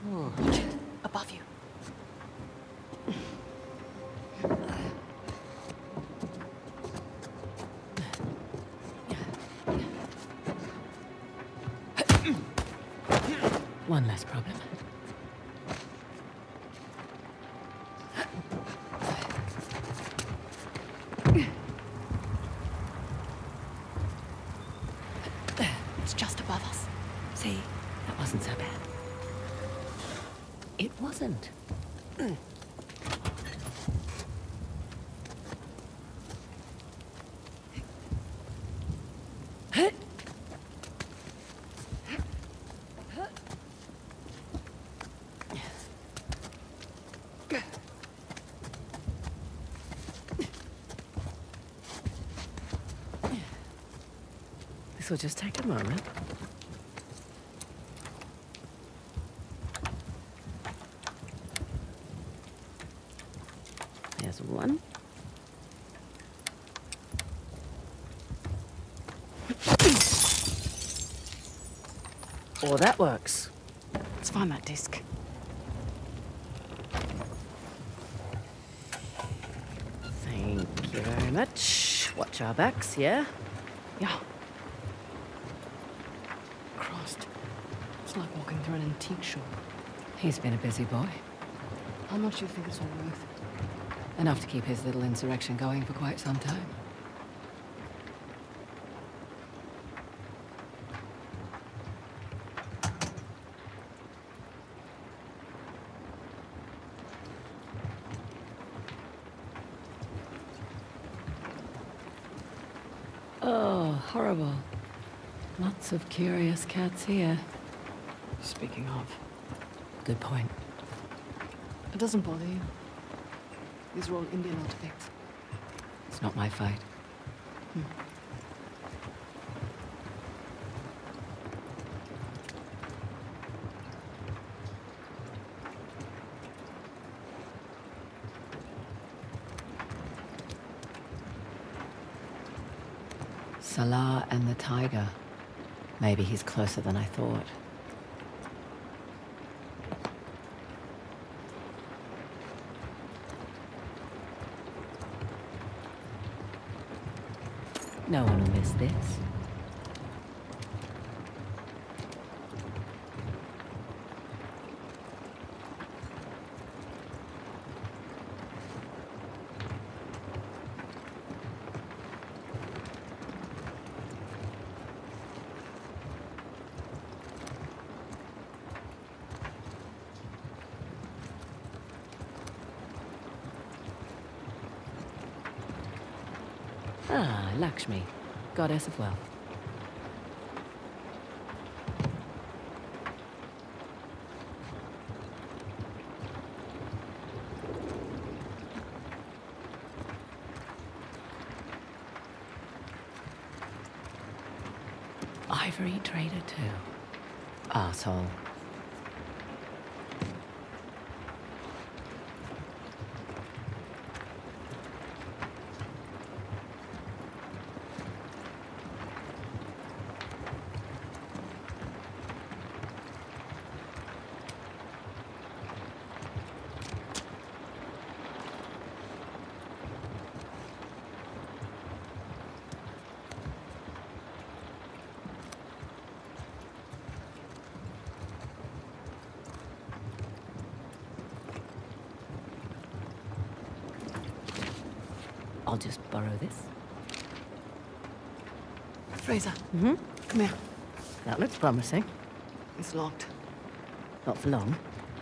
Watch it. Above you. One less problem. It's just above us. See? That wasn't so bad. It wasn't. This will just take a moment. There's one. Oh, that works. Let's find that disc. Thank you very much. Watch our backs, yeah? Yeah. Christ. It's like walking through an antique shop. He's been a busy boy. How much do you think it's all worth? Enough to keep his little insurrection going for quite some time. Oh, horrible. Lots of curious cats here. Speaking of, Good point. it doesn't bother you. These are all Indian artifacts. It's not my fight. Salah and the tiger. Maybe he's closer than I thought. No one will miss this. Ah, Lakshmi, goddess of wealth. Ivory trader too. Arsehole. I'll just borrow this. Fraser, Mm-hmm. come here. That looks promising. It's locked. Not for long.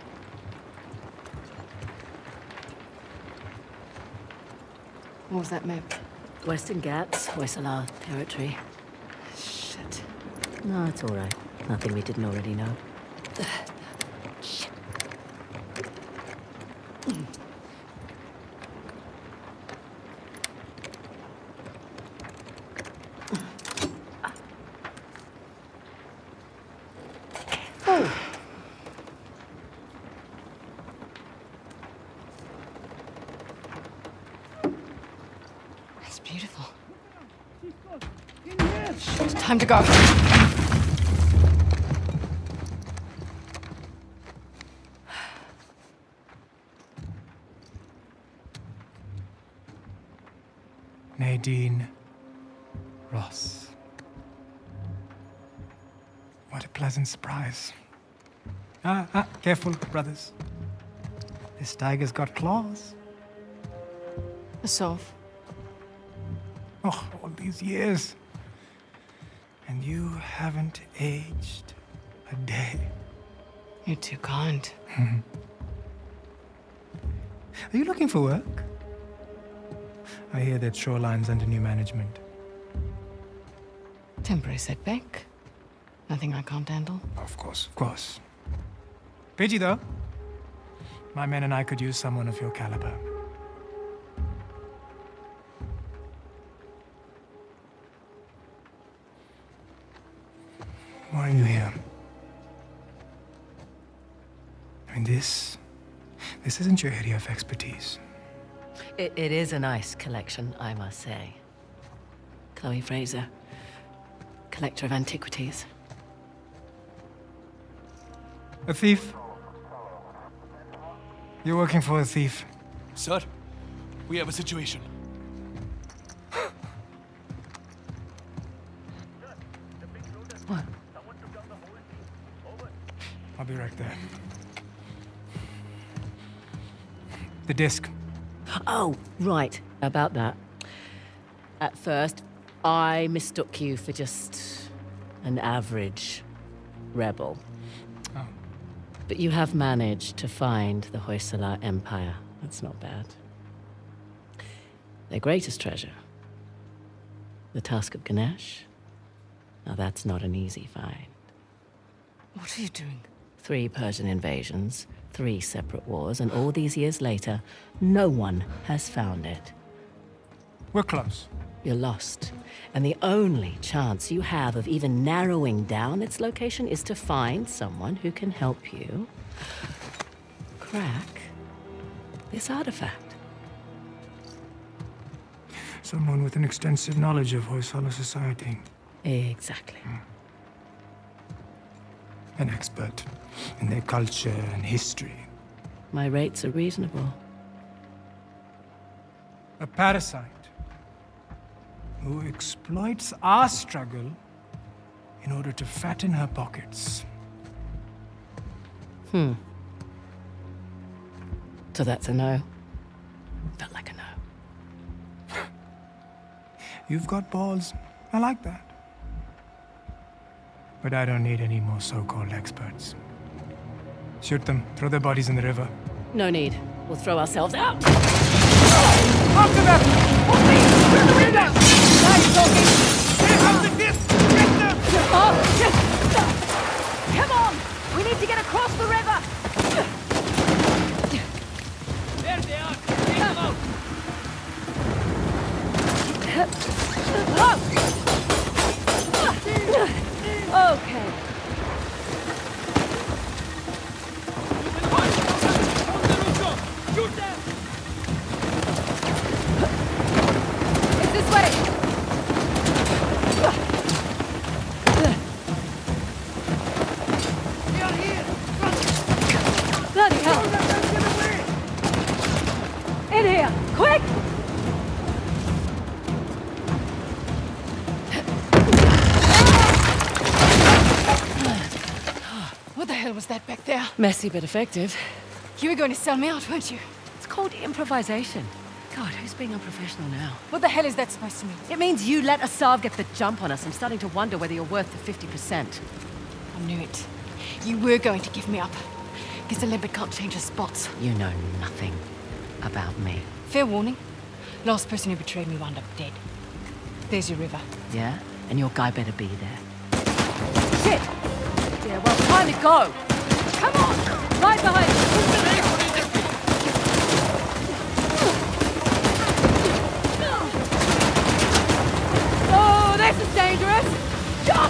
What was that map? Western Ghats, Hoysala territory. Shit. No, it's all right. Nothing we didn't already know. Shit. Oh. It's beautiful. Shit, time to go. Nadine Ross. What a pleasant surprise. Careful, brothers. This tiger's got claws. Asov. Oh, all these years. And you haven't aged a day. You're too kind. Are you looking for work? I hear that Shoreline's under new management. Temporary setback. Nothing I can't handle. Of course, of course. Pity, though. My men and I could use someone of your caliber. Why are you here? I mean, this isn't your area of expertise. It is a nice collection, I must say. Chloe Fraser, collector of antiquities. A thief? You're working for a thief. Sir, we have a situation. What? I'll be right there. The disc. Oh, right. About that. At first, I mistook you for just an average rebel. Oh. But you have managed to find the Hoysala Empire. That's not bad. Their greatest treasure, the Tusk of Ganesh. Now that's not an easy find. What are you doing? 3 Persian invasions, 3 separate wars, and all these years later, no one has found it. We're close. You're lost. And the only chance you have of even narrowing down its location is to find someone who can help you crack this artifact. Someone with an extensive knowledge of Hoysala society. Exactly. An expert in their culture and history. My rates are reasonable. A parasite who exploits our struggle in order to fatten her pockets. So that's a no. Felt like a no. You've got balls. I like that. But I don't need any more so-called experts. Shoot them. Throw their bodies in the river. No need. We'll throw ourselves out. After them! Through the window! Nice talking. They have the disc! Get them! Oh, shit! Come on! We need to get across the river! There they are! Take them out! Okay. Shoot them! It's this way! They are here! Bloody hell! In here! Quick! What the hell was that back there? Messy but effective. You were going to sell me out, weren't you? It's called improvisation. God, who's being unprofessional now? What the hell is that supposed to mean? It means you let Asav get the jump on us. I'm starting to wonder whether you're worth the 50%. I knew it. You were going to give me up. Guess the leopard can't change his spots. You know nothing about me. Fair warning. Last person who betrayed me wound up dead. There's your river. Yeah? And your guy better be there. Shit! Yeah, well, time to go! Come on! Right behind you! Oh, this is dangerous! Jump!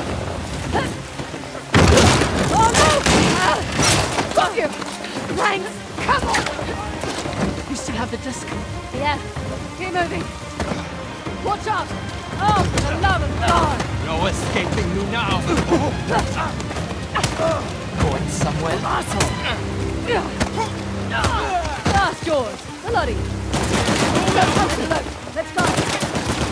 Oh, no! Fuck you! Thanks! Come on! You still have the disc? Yeah, keep moving. Watch out! Oh, for the love of God! No escaping me now! Going somewhere. Last yours. Bloody. Let's go.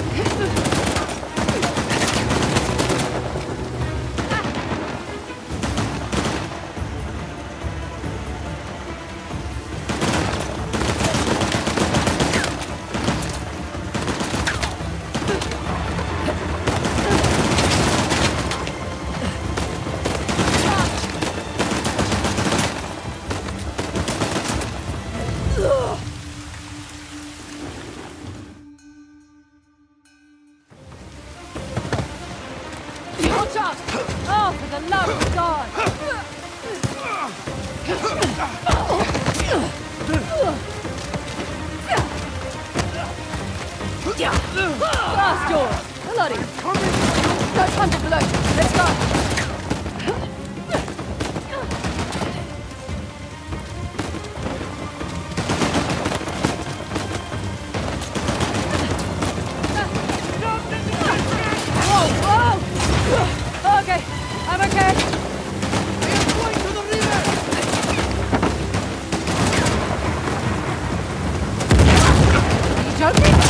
Watch out! Oh, for the love of God! Blast yours! Bloody! Don't punch it below! Let's go! Whoa! Okay, I'm okay. We are going to the river! Are you joking?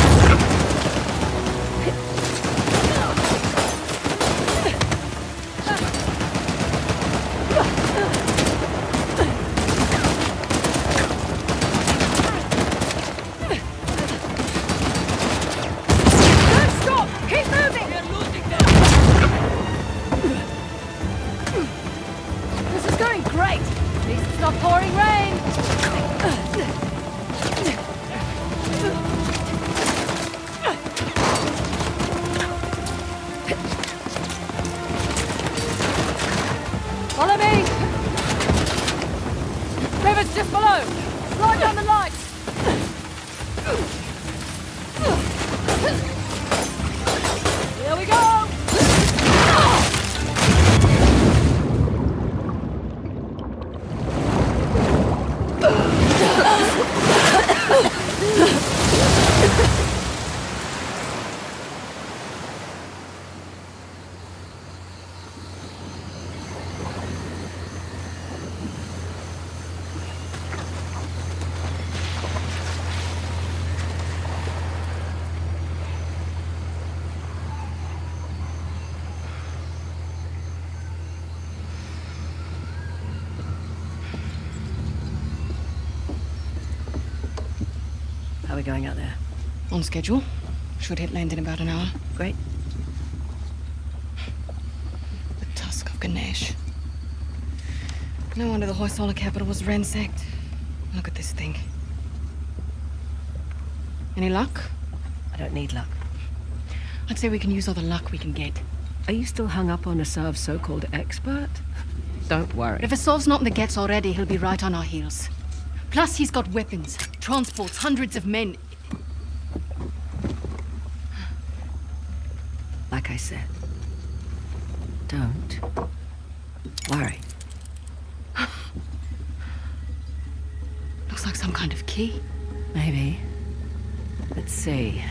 Don't stop! Keep moving! We are losing them! This is going great! At least it's not pouring rain! Follow me! River's just below! Slide down the lights! Here we go! How are we going out there? On schedule. Should hit land in about an hour. Great. The tusk of Ganesh. No wonder the Hoysala capital was ransacked. Look at this thing. Any luck? I don't need luck. I'd say we can use all the luck we can get. Are you still hung up on Asav's so-called expert? Don't worry. If Asav's not in the Gets already, he'll be right on our heels. Plus, he's got weapons, transports, hundreds of men. Like I said, don't worry. Looks like some kind of key. Maybe. Let's see.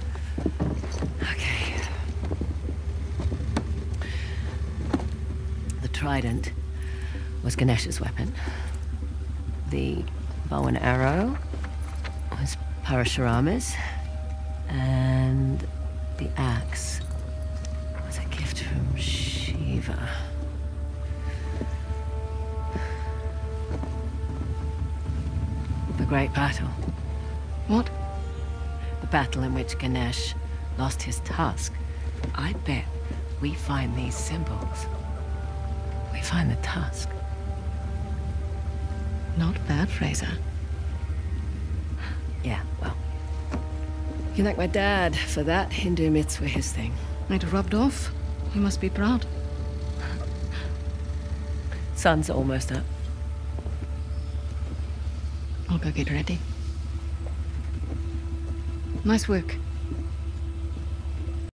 Okay. The trident was Ganesh's weapon. The bow and arrow was Parashurama's. And the axe was a gift from Shiva. The great battle. What? The battle in which Ganesh lost his tusk. I bet we find these symbols. We find the tusk. Not bad, Fraser. Yeah, well. You can thank my dad for that. Hindu myths were his thing. It rubbed off. You must be proud. Sun's almost up. I'll go get ready. Nice work.